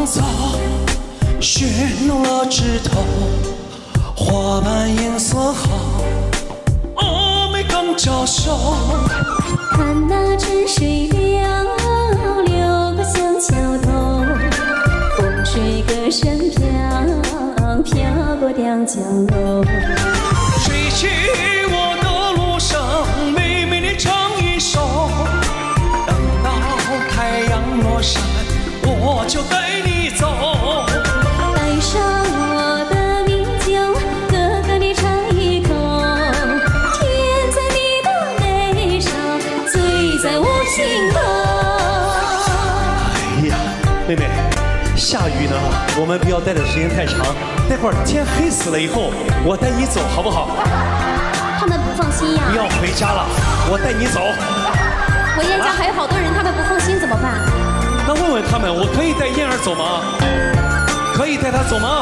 早，雪弄了枝头，花瓣颜色好，阿妹刚招手。 看那池水凉，流过小桥头，风吹歌声飘，飘过吊脚楼。 吹起我的路上，妹妹你唱一首。等到太阳落山，我就带你走。 带上我的米酒，哥哥你尝一口。甜在你的眉梢，醉在我心头。 哎呀，妹妹，下雨呢，我们不要待的时间太长。待会儿天黑死了以后，我带你走好不好？ 他们不放心呀。 不要回家了，我带你走。 我燕家还有好多人，他们不放心怎么办？ 那问问他们，我可以带燕儿走吗？可以带她走吗？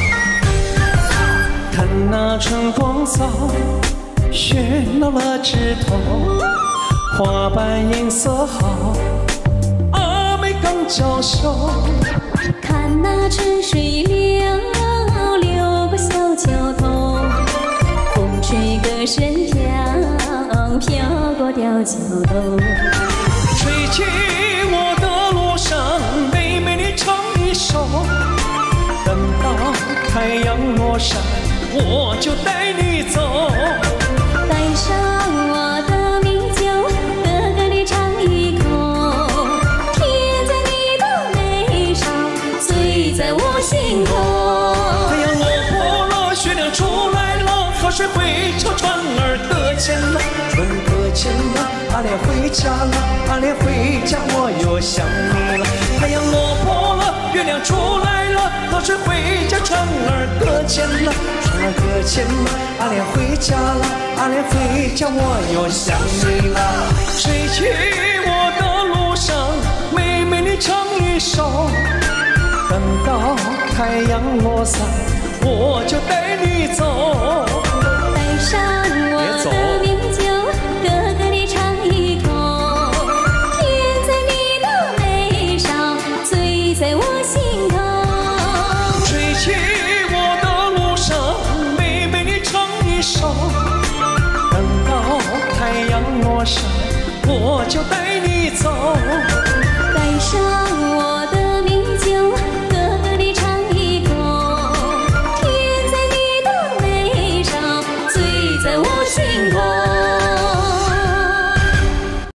看那春光早，雪落了枝头，花瓣颜色好，阿妹刚招手。 看那池水凉，流过小桥头，风吹歌声飘，飘过吊脚楼。 吹起我的路上，妹妹你唱一首。等到太阳落山，我就带你走。 带上我的米酒，哥哥你尝一口。甜在你的眉梢，醉在我心头。 太阳落破了，月亮出来了，河水会朝船儿搁浅了，船搁浅了，阿莲回家了，阿莲回家，我又想你了。太阳落破了，月亮出来了，河水回家，船儿搁浅了，船儿搁浅了，阿莲回家了，阿莲回家，我又想你了。吹起我的路上，妹妹你唱一首。等到太阳落山，我就带你走。 带上我的米酒，哥哥你尝一口。甜在你的眉梢，醉在我心头。 吹起我的路上，妹妹你唱一首。等到太阳落山，我就带你走。